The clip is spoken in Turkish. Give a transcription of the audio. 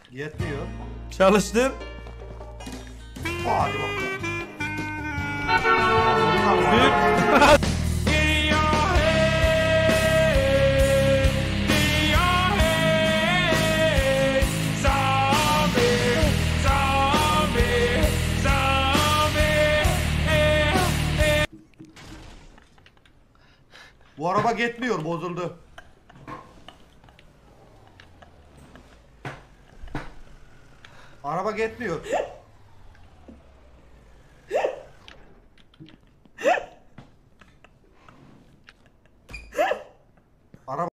Yetmiyor. Çalıştır. Hadi bakalım. Bu araba gitmiyor, bozuldu. Araba gitmiyor.